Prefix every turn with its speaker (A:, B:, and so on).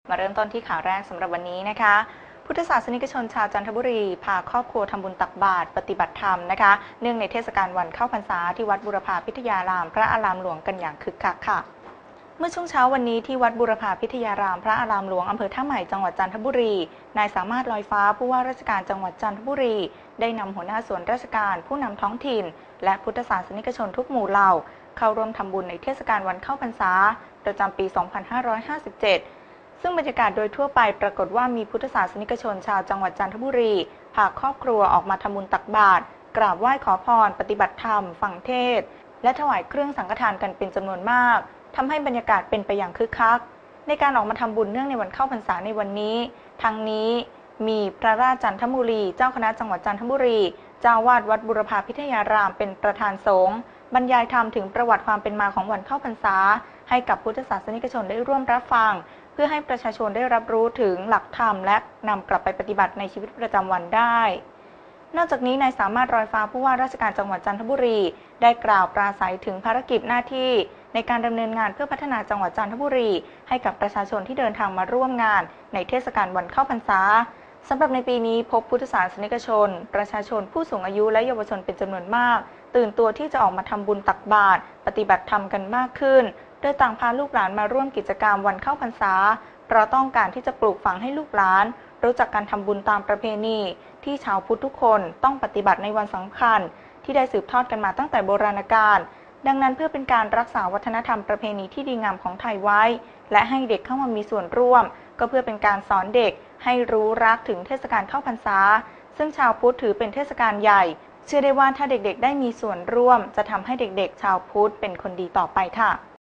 A: มาเริ่มต้นที่ข่าวแรกสำหรับวันนี้นะคะพุทธศาสนิกชนชาวจันทบุรีพาครอบครัวทำบุญตักบาตรปฏิบัติธรรมนะคะเนื่องในเทศกาลวันเข้าพรรษาที่วัดบูรพาพิทยารามพระอารามหลวงกันอย่างคึกคักค่ะเมื่อช่วงเช้าวันนี้ที่วัดบูรพาพิทยารามพระอารามหลวงอำเภอท่าใหม่จังหวัดจันทบุรีนายสามารถลอยฟ้าผู้ว่าราชการจังหวัดจันทบุรีได้นำหัวหน้าส่วนราชการผู้นำท้องถิ่นและพุทธศาสนิกชนทุกหมู่เหล่าเข้าร่วมทำบุญในเทศกาลวันเข้าพรรษาประจำปี 2557ซึ่งบรรยากาศโดยทั่วไปปรากฏว่ามีพุทธศาสนิกชนชาวจังหวัดจันทบุรีพาครอบครัวออกมาทำบุญตักบาตรกราบไหว้ขอพรปฏิบัติธรรมฟังเทศน์และถวายเครื่องสังฆทานกันเป็นจำนวนมากทำให้บรรยากาศเป็นไปอย่างคึกคักในการออกมาทำบุญเนื่องในวันเข้าพรรษาในวันนี้ทั้งนี้มีพระราชจันทบุรีเจ้าคณะจังหวัดจันทบุรีเจ้าวาดวัดบูรพาพิทยารามเป็นประธานสงฆ์บรรยายธรรมถึงประวัติความเป็นมาของวันเข้าพรรษาให้กับพุทธศาสนิกชนได้ร่วมรับฟังเพื่อให้ประชาชนได้รับรู้ถึงหลักธรรมและนำกลับไปปฏิบัติในชีวิตประจำวันได้นอกจากนี้นายสามารถลอยฟ้าผู้ว่าราชการจังหวัดจันทบุรีได้กล่าวปราศัยถึงภารกิจหน้าที่ในการดำเนินงานเพื่อพัฒนาจังหวัดจันทบุรีให้กับประชาชนที่เดินทางมาร่วมงานในเทศกาลวันเข้าพรรษาสำหรับในปีนี้พบพุทธศาสนิกชนประชาชนผู้สูงอายุและเยาวชนเป็นจำนวนมากตื่นตัวที่จะออกมาทำบุญตักบาตรปฏิบัติธรรมกันมากขึ้นโดยต่างพาลูกหลานมาร่วมกิจกรรมวันเข้าพรรษาเพราะต้องการที่จะปลูกฝังให้ลูกหลานรู้จักการทำบุญตามประเพณีที่ชาวพุทธทุกคนต้องปฏิบัติในวันสำคัญที่ได้สืบทอดกันมาตั้งแต่โบราณกาลดังนั้นเพื่อเป็นการรักษาวัฒนธรรมประเพณีที่ดีงามของไทยไว้และให้เด็กเข้ามามีส่วนร่วมก็เพื่อเป็นการสอนเด็กให้รู้รักถึงเทศกาลเข้าพรรษาซึ่งชาวพุทธถือเป็นเทศกาลใหญ่เชื่อได้ว่าถ้าเด็กๆได้มีส่วนร่วมจะทำให้เด็กๆชาวพุทธเป็นคนดีต่อไปค่ะ